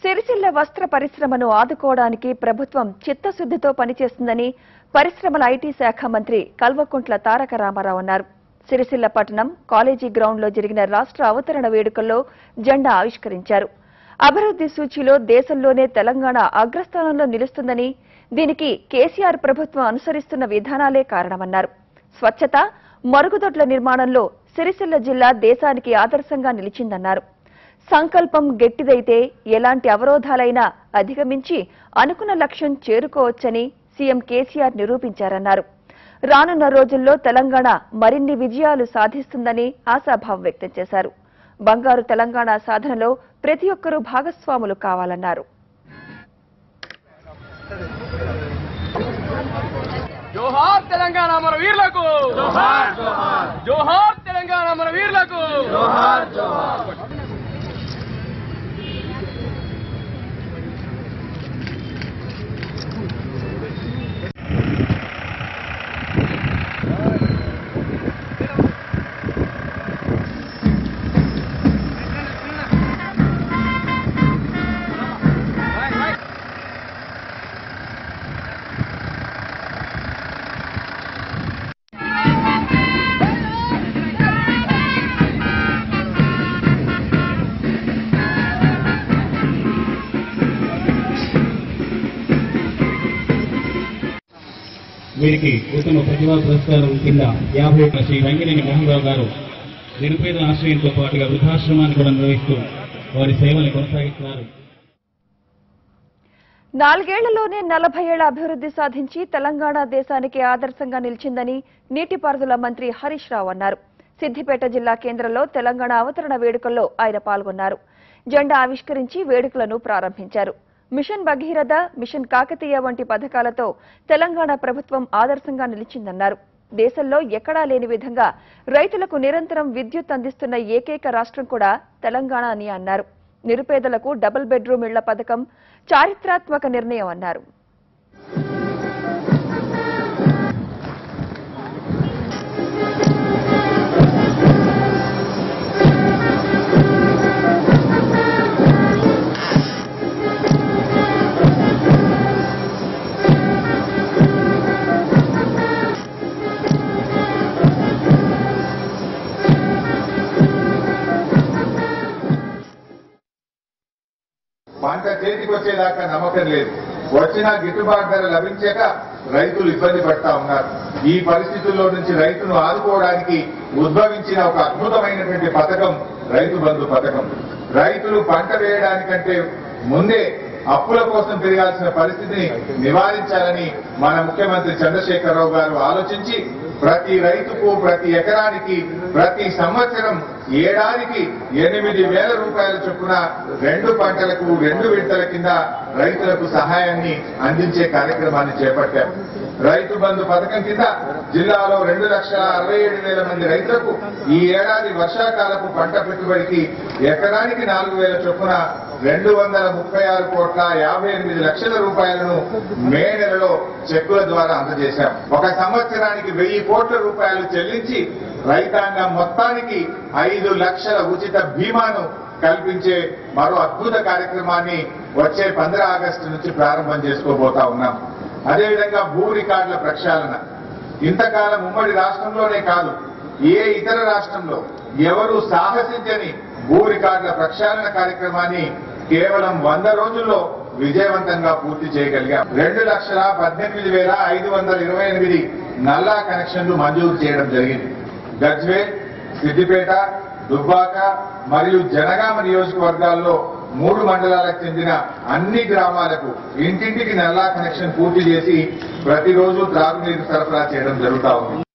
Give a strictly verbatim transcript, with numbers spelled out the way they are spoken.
సిరిసిల్ల వస్త్ర పరిశ్రమను ఆదుకోవడానికి ప్రభుత్వం చిత్తశుద్ధితో పనిచేస్తుందని పరిశ్రమల ఐటీ శాఖ మంత్రి కల్వకుంట్ల తారక రామారావు అన్నారు. సిరిసిల్ల పట్టణం కాలేజీ గ్రౌండ్లో జరిగిన రాష్ట్ర అవతరణ వేడుకల్లో జెండా ఆవిష్కరించారు. అభివృద్ధి సూచీలో దేశంలోనే తెలంగాణ అగ్రస్థానంలో నిలుస్తుందని, దీనికి కేసీఆర్ ప్రభుత్వం అనుసరిస్తున్న విధానాలే కారణమన్నారు. స్వచ్ఛత, మరుగుదొడ్ల నిర్మాణంలో సిరిసిల్ల జిల్లా దేశానికి ఆదర్శంగా నిలిచిందన్నారు. సంకల్పం గట్టిదైతే ఎలాంటి అవరోధాలైనా అధిగమించి అనుకున్న లక్ష్యం చేరుకోవచ్చని సీఎం కేసీఆర్ నిరూపించారన్నారు. రానున్న రోజుల్లో తెలంగాణ మరిన్ని విజయాలు సాధిస్తుందని ఆశాభావం వ్యక్తం చేశారు. బంగారు తెలంగాణ సాధనలో ప్రతి ఒక్కరూ భాగస్వాములు కావాలన్నారు. జోహార్ తెలంగాణ మన వీరులకు, జోహార్ జోహార్ జోహార్ తెలంగాణ మన వీరులకు, జోహార్ జోహార్. వీరికి ఉత్తమ ప్రతిభా పురస్కారం కింద యాభై శ్రీ వెంకటేని మోహన్ రావు గారు నిరుపేద ఆశ్రయంతో పాటుగా వృద్ధాశ్రమాన్ని కూడా నిర్వహిస్తూ వారి సేవలు కొనసాగిస్తున్నారు. నాలుగేళ్లలోనే నలభై ఏళ్ల అభివృద్ధి సాధించి తెలంగాణ దేశానికి ఆదర్శంగా నిలిచిందని నీటిపారుదల మంత్రి హరీష్ రావు అన్నారు. సిద్దిపేట జిల్లా కేంద్రంలో తెలంగాణ అవతరణ వేడుకల్లో ఆయన పాల్గొన్నారు. జెండా ఆవిష్కరించి వేడుకలను ప్రారంభించారు. మిషన్ భగీరథ, మిషన్ కాకతీయ వంటి పథకాలతో తెలంగాణ ప్రభుత్వం ఆదర్శంగా నిలిచిందన్నారు. దేశంలో ఎక్కడా లేని విధంగా రైతులకు నిరంతరం విద్యుత్ అందిస్తున్న ఏకైక రాష్ట్రం కూడా తెలంగాణ అని అన్నారు. నిరుపేదలకు డబుల్ బెడ్రూమ్ ఇళ్ల పథకం చారిత్రాత్మక నిర్ణయం అన్నారు. పంట చేతికి వచ్చేదాకా నమ్మకం లేదు. వచ్చినా గిట్టుబాటు ధర లభించాక రైతులు ఇబ్బంది పడతా ఉన్నారు. ఈ పరిస్థితుల్లో నుంచి రైతును ఆదుకోవడానికి ఉద్భవించిన ఒక అద్భుతమైనటువంటి పథకం రైతు బంధు పథకం. రైతులు పంట వేయడానికంటే ముందే అప్పుల కోసం పెరగాల్సిన పరిస్థితిని నివారించాలని మన ముఖ్యమంత్రి చంద్రశేఖరరావు గారు ఆలోచించి ప్రతి రైతుకు ప్రతి ఎకరానికి ప్రతి సంవత్సరం ఏడాదికి ఎనిమిది వేల రూపాయల చొప్పున రెండు పంటలకు రెండు విడతల కింద రైతులకు సహాయాన్ని అందించే కార్యక్రమాన్ని చేపట్టారు. రైతు బంధు పథకం కింద జిల్లాలో రెండు లక్షల అరవై ఏడు వేల మంది రైతులకు ఈ ఏడాది వర్షాకాలపు పంట పెట్టుబడికి ఎకరానికి నాలుగు వేల చొప్పున రెండు వందల ముప్పై ఆరు కోట్ల యాభై ఎనిమిది లక్షల రూపాయలను మే నెలలో చెక్కుల ద్వారా అందజేశాం. ఒక సంవత్సరానికి వెయ్యి కోట్ల రూపాయలు చెల్లించి రైతాంగం మొత్తానికి ఐదు లక్షల ఉచిత బీమాను కల్పించే మరో అద్భుత కార్యక్రమాన్ని వచ్చే పంద్ర ఆగస్టు నుంచి ప్రారంభం చేసుకోబోతా ఉన్నాం. అదేవిధంగా భూ రికార్డుల ప్రక్షాళన. ఇంతకాలం ఉమ్మడి రాష్ట్రంలోనే కాదు, ఏ ఇతర రాష్ట్రంలో ఎవరు సాహసించని భూ రికార్డుల ప్రక్షాళన కార్యక్రమాన్ని కేవలం వంద రోజుల్లో విజయవంతంగా పూర్తి చేయగలిగాం. రెండు లక్షల పద్దెనిమిది వేల ఐదు వందల ఇరవై ఎనిమిది నల్లా కనెక్షన్లు మంజూరు చేయడం జరిగింది. గజ్వేల్, సిద్దిపేట, దుబ్బాక మరియు జనగామ నియోజకవర్గాల్లో మూడు మండలాలకు చెందిన అన్ని గ్రామాలకు ఇంటింటికి నల్లా కనెక్షన్ పూర్తి చేసి ప్రతిరోజు త్రాగునీరు సరఫరా చేయడం జరుగుతా ఉంది.